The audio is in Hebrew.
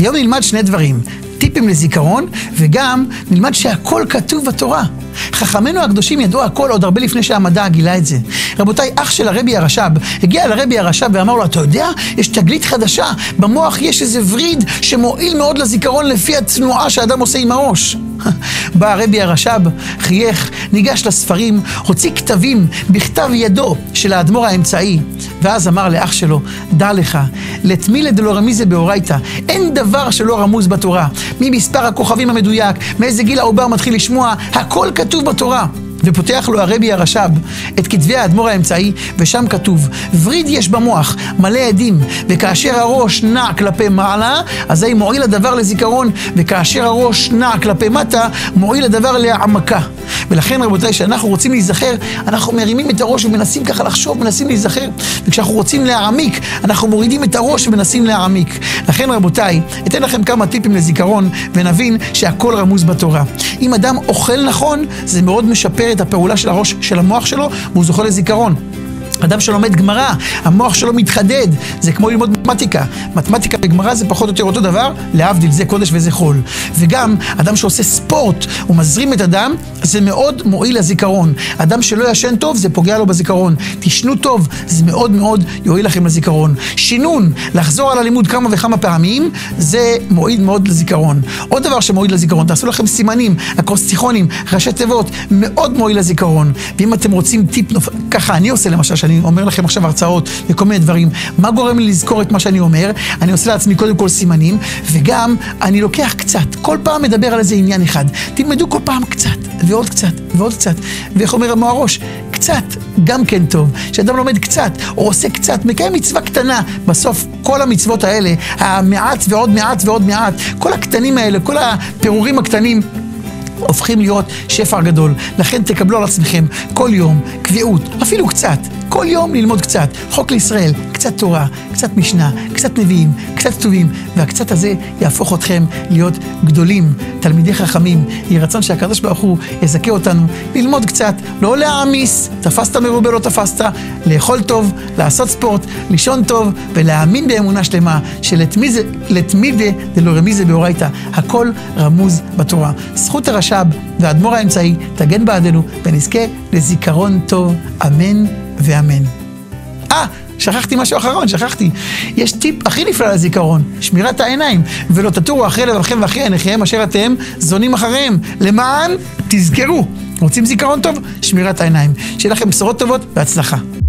היום נלמד שני דברים, טיפים לזיכרון, וגם נלמד שהכל כתוב בתורה. חכמינו הקדושים ידעו הכל עוד הרבה לפני שהמדע גילה את זה. רבותיי, אח של הרבי הרש"ב הגיע לרבי הרש"ב ואמר לו, אתה יודע, יש תגלית חדשה, במוח יש איזה וריד שמועיל מאוד לזיכרון לפי התנועה שאדם עושה עם הראש. בא הרבי הרש"ב, חייך, ניגש לספרים, הוציא כתבים בכתב ידו של האדמו"ר האמצעי, ואז אמר לאח שלו, דע לך, לתמילה דלא רמיזה באורייתא, אין דבר שלא רמוז בתורה, ממספר הכוכבים המדויק, מאיזה גיל העובר מתחיל לשמוע, הכל כתוב בתורה. ופותח לו הרבי הרש"ב את כתבי האדמו"ר האמצעי, ושם כתוב, וריד יש במוח מלא עדים, וכאשר הראש נע כלפי מעלה, אזי מועיל הדבר לזיכרון, וכאשר הראש נע כלפי מטה, מועיל הדבר להעמקה. ולכן רבותיי, שאנחנו רוצים להיזכר, אנחנו מרימים את הראש ומנסים ככה לחשוב, מנסים להיזכר, וכשאנחנו רוצים להעמיק, אנחנו מורידים את הראש ומנסים להעמיק. לכן רבותיי, אתן לכם כמה טיפים לזיכרון, ונבין שהכל רמוז בתורה. אם אדם אוכל נכון, זה מאוד משפר את הפעולה של הראש, של המוח שלו, והוא זוכה לזיכרון. אדם שלומד גמרא, המוח שלו מתחדד, זה כמו ללמוד מתמטיקה. מתמטיקה וגמרא זה פחות או יותר אותו דבר, להבדיל, זה קודש וזה חול. וגם אדם שעושה ספורט ומזרים את הדם, זה מאוד מועיל לזיכרון. אדם שלא ישן טוב, זה פוגע לו בזיכרון. תשנו טוב, זה מאוד מאוד יועיל לכם לזיכרון. שינון, לחזור על הלימוד כמה וכמה פעמים, זה מועיל מאוד לזיכרון. עוד דבר שמועיל לזיכרון, תעשו לכם סימנים, אקרוסטיכונים, ראשי תיבות, מאוד מועיל לזיכרון. ואם אתם רוצים טיפ, ככה אני עושה למשל, שאני אומר לכם עכשיו הרצאות וכל מיני דברים, מה גורם לי לזכור את מה שאני אומר? אני עושה לעצמי קודם כל סימנים, וגם אני לוקח קצת, כל פעם מדבר על איזה עניין אחד. תלמדו כל פעם קצת, ועוד קצת, ועוד קצת. ואיך אומר המוהרוש? קצת, גם כן טוב. שאדם לומד קצת, או עושה קצת, מקיים מצווה קטנה. בסוף, כל המצוות האלה, המעט ועוד מעט ועוד מעט, כל הקטנים האלה, כל הפירורים הקטנים, הופכים להיות שפע גדול. לכן תקבלו על עצמכם כל יום קביעות, אפילו קצת, כל יום ללמוד קצת. חוק לישראל, קצת תורה, קצת משנה, קצת נביאים, קצת כתובים, והקצת הזה יהפוך אתכם להיות גדולים, תלמידי חכמים. יהי רצון שהקדוש ברוך הוא יזכה אותנו ללמוד קצת, לא להעמיס, תפסת מרובה לא תפסת, לאכול טוב, לעשות ספורט, לישון טוב, ולהאמין באמונה שלמה שלתמידה דלא רמיזה באורייתא, הכל רמוז בתורה. זכות הרש"ב והאדמו"ר האמצעי תגן בעדנו ונזכה לזיכרון טוב, אמן ואמן. שכחתי משהו אחרון, יש טיפ הכי נפלא לזיכרון, שמירת העיניים, ולא תטורו אחרי לבבכם ואחרי עיניכם אשר אתם זונים אחריהם, למען תזכרו. רוצים זיכרון טוב? שמירת העיניים. שיהיה לכם בשורות טובות והצלחה.